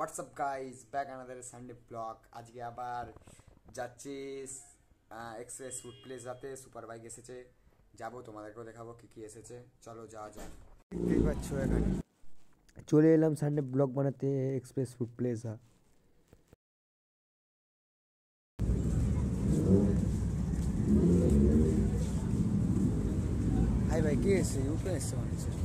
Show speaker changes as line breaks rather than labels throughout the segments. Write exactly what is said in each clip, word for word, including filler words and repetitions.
WhatsApp guys back another Sunday vlog. আজকে আবার যাচ্ছি এক্সপ্রেস ফুড প্লেজাতে, সুপার বাইক এসেছে, যাবো তোমাদেরকেও দেখাবো কী কী এসেছে। চলো যাওয়া যাক। দেখতেই পাচ্ছ এখানে চলে এলাম সানডে ব্লগ বানাতে এক্সপ্রেস ফুড প্লেজা। হাই ভাই, কে এসছে? ইউকে এসছে মনে হচ্ছে।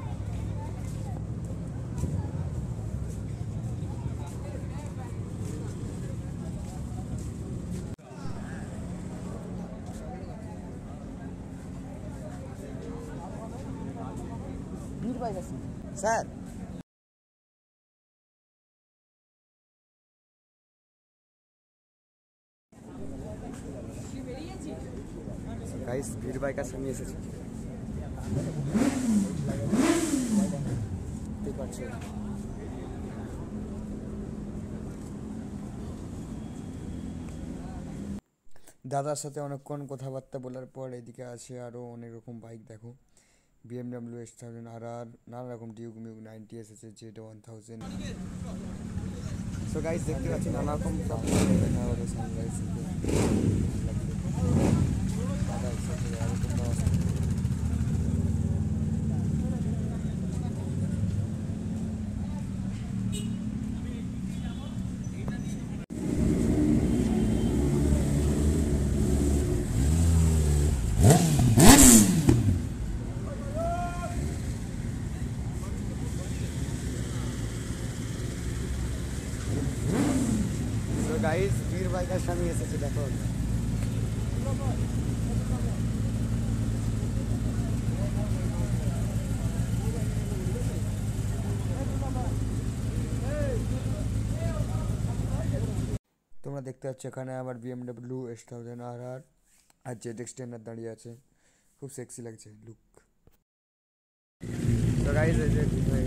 স্যার গাইস বীর বাইকার সামনে এসেছে, দেখতে পাচ্ছ। দাদার সাথে অনেকক্ষণ কথাবার্তা বলার পর এদিকে আছে আরও অনেক রকম বাইক। দেখো BMW S thousand R R নানা রকম ডিউক মিউক নাইনটি এসেছে, Z one thousand. So guys দেখতে পাচ্ছি নানা রকম দেখা হলো সানরাইজ দাদা একসাথে এরকম ব্যবস্থা। গাইস বীর বাইকার সামনে এসেছে, দেখো তোমরা দেখতে পাচ্ছ এখানে আবার BMW S thousand R R আর জেড এক্স টেন দাঁড়িয়ে আছে, খুব সেক্সি লাগছে লুক। তো গাইস এই যে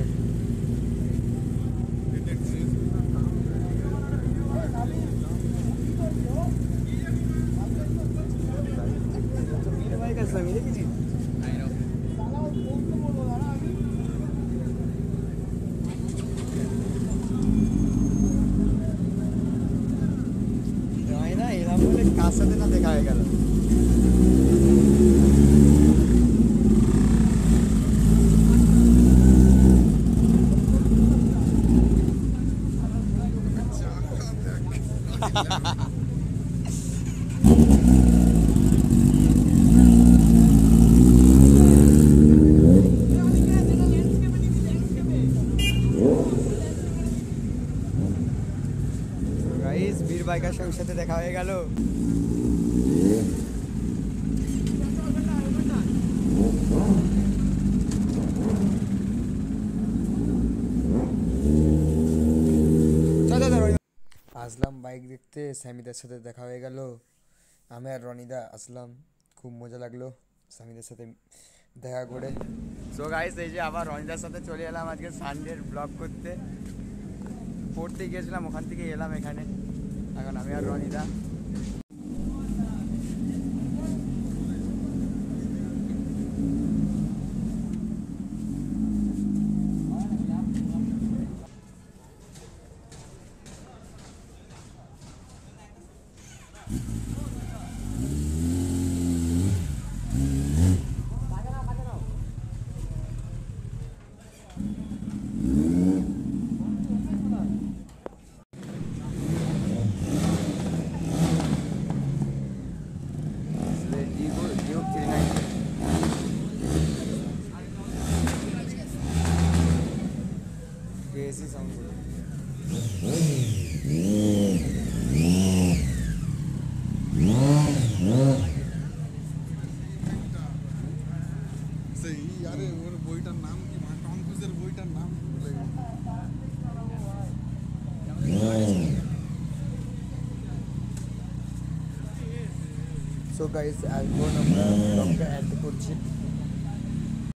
Samy দেখেছি। না এরকম বলে কার সাথে না দেখা হয়ে গেল। বীর বাইকার সঙ্গে সাথে দেখা হয়ে গেল। আসলাম বাইক দেখতে, স্যামিদের সাথে দেখা হয়ে গেল। আমি আর রনিদা আসলাম, খুব মজা লাগলো স্যামিদের সাথে দেখা করে। সো গাইস এই যে আবার রনিদার সাথে চলে এলাম আজকে সানডের ব্লগ করতে। পড়তে গিয়েছিলাম, ওখান থেকে এলাম এখানে, এখন আমি আর রনিদা। ऐसी साउंड
সেই আরে ওর বইটার নাম কি, টম ক্রুজের বইটার নাম ভুলে গেছি।
সো গাইস এখন আমরা ব্লগটা এন্ড করছি।